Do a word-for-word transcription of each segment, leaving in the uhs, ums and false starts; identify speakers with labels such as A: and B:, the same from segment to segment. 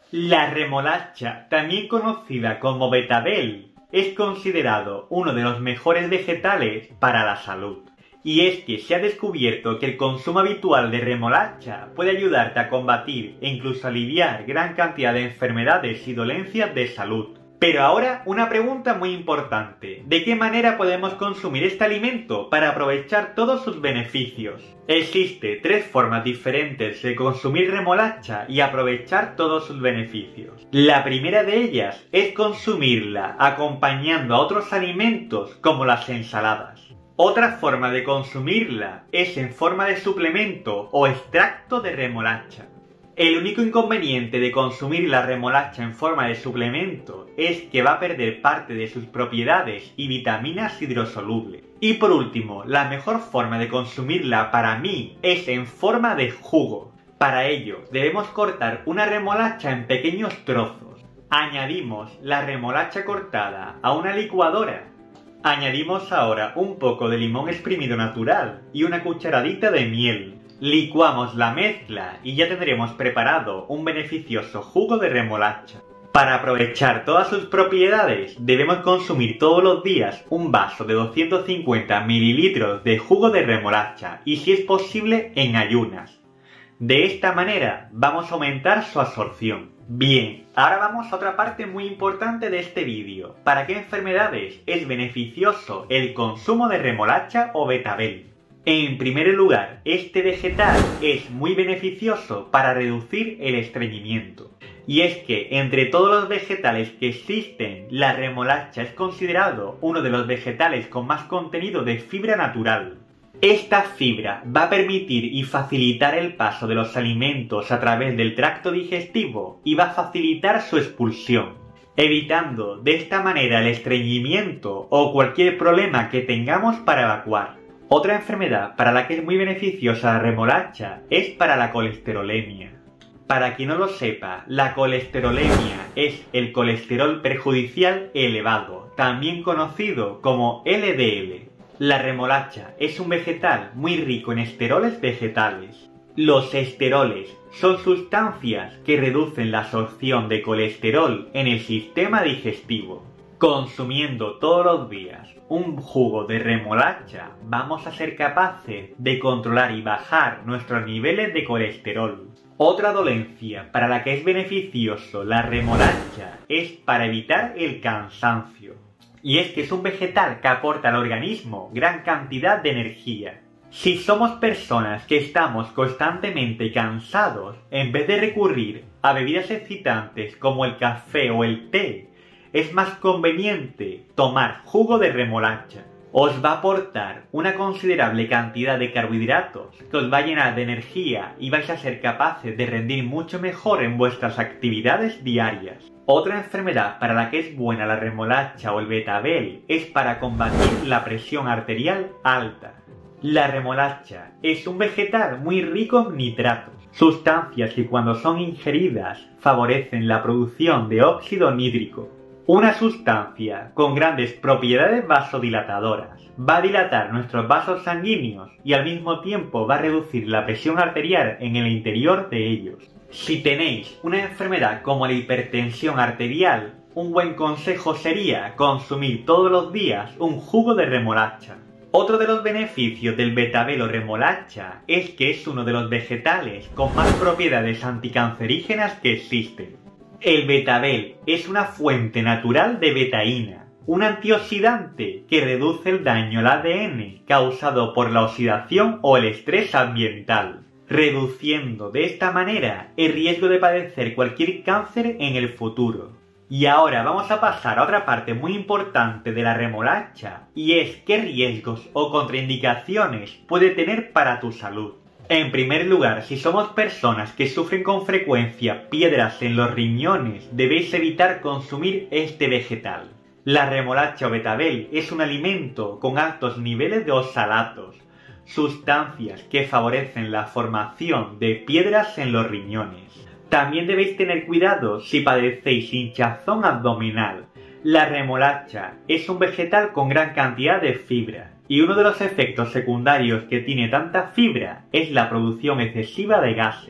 A: La remolacha, también conocida como betabel, es considerado uno de los mejores vegetales para la salud. Y es que se ha descubierto que el consumo habitual de remolacha puede ayudarte a combatir e incluso aliviar gran cantidad de enfermedades y dolencias de salud. Pero ahora una pregunta muy importante. ¿De qué manera podemos consumir este alimento para aprovechar todos sus beneficios? Existen tres formas diferentes de consumir remolacha y aprovechar todos sus beneficios. La primera de ellas es consumirla acompañando a otros alimentos como las ensaladas. Otra forma de consumirla es en forma de suplemento o extracto de remolacha. El único inconveniente de consumir la remolacha en forma de suplemento es que va a perder parte de sus propiedades y vitaminas hidrosolubles. Y por último, la mejor forma de consumirla para mí es en forma de jugo. Para ello, debemos cortar una remolacha en pequeños trozos. Añadimos la remolacha cortada a una licuadora. Añadimos ahora un poco de limón exprimido natural y una cucharadita de miel. Licuamos la mezcla y ya tendremos preparado un beneficioso jugo de remolacha. Para aprovechar todas sus propiedades, debemos consumir todos los días un vaso de doscientos cincuenta mililitros de jugo de remolacha y, si es posible, en ayunas. De esta manera vamos a aumentar su absorción. Bien, ahora vamos a otra parte muy importante de este vídeo. ¿Para qué enfermedades es beneficioso el consumo de remolacha o betabel? En primer lugar, este vegetal es muy beneficioso para reducir el estreñimiento. Y es que entre todos los vegetales que existen, la remolacha es considerado uno de los vegetales con más contenido de fibra natural. Esta fibra va a permitir y facilitar el paso de los alimentos a través del tracto digestivo y va a facilitar su expulsión, evitando de esta manera el estreñimiento o cualquier problema que tengamos para evacuar. Otra enfermedad para la que es muy beneficiosa la remolacha es para la colesterolemia. Para quien no lo sepa, la colesterolemia es el colesterol perjudicial elevado, también conocido como L D L. La remolacha es un vegetal muy rico en esteroles vegetales. Los esteroles son sustancias que reducen la absorción de colesterol en el sistema digestivo. Consumiendo todos los días un jugo de remolacha, vamos a ser capaces de controlar y bajar nuestros niveles de colesterol. Otra dolencia para la que es beneficioso la remolacha es para evitar el cansancio. Y es que es un vegetal que aporta al organismo gran cantidad de energía. Si somos personas que estamos constantemente cansados, en vez de recurrir a bebidas excitantes como el café o el té, es más conveniente tomar jugo de remolacha. Os va a aportar una considerable cantidad de carbohidratos que os va a llenar de energía y vais a ser capaces de rendir mucho mejor en vuestras actividades diarias. Otra enfermedad para la que es buena la remolacha o el betabel es para combatir la presión arterial alta. La remolacha es un vegetal muy rico en nitratos, sustancias que cuando son ingeridas favorecen la producción de óxido nítrico. Una sustancia con grandes propiedades vasodilatadoras. Va a dilatar nuestros vasos sanguíneos y al mismo tiempo va a reducir la presión arterial en el interior de ellos. Si tenéis una enfermedad como la hipertensión arterial, un buen consejo sería consumir todos los días un jugo de remolacha. Otro de los beneficios del betabel o remolacha es que es uno de los vegetales con más propiedades anticancerígenas que existen. El betabel es una fuente natural de betaína, un antioxidante que reduce el daño al A D N causado por la oxidación o el estrés ambiental, reduciendo de esta manera el riesgo de padecer cualquier cáncer en el futuro. Y ahora vamos a pasar a otra parte muy importante de la remolacha, y es qué riesgos o contraindicaciones puede tener para tu salud. En primer lugar, si somos personas que sufren con frecuencia piedras en los riñones, debéis evitar consumir este vegetal. La remolacha o betabel es un alimento con altos niveles de oxalatos, sustancias que favorecen la formación de piedras en los riñones. También debéis tener cuidado si padecéis hinchazón abdominal. La remolacha es un vegetal con gran cantidad de fibra. Y uno de los efectos secundarios que tiene tanta fibra es la producción excesiva de gases.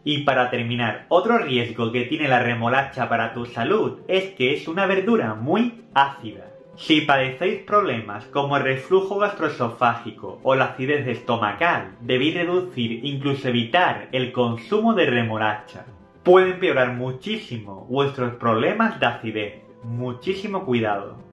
A: Y para terminar, otro riesgo que tiene la remolacha para tu salud es que es una verdura muy ácida. Si padecéis problemas como el reflujo gastroesofágico o la acidez estomacal, debéis reducir, incluso evitar, el consumo de remolacha. Puede empeorar muchísimo vuestros problemas de acidez. Muchísimo cuidado.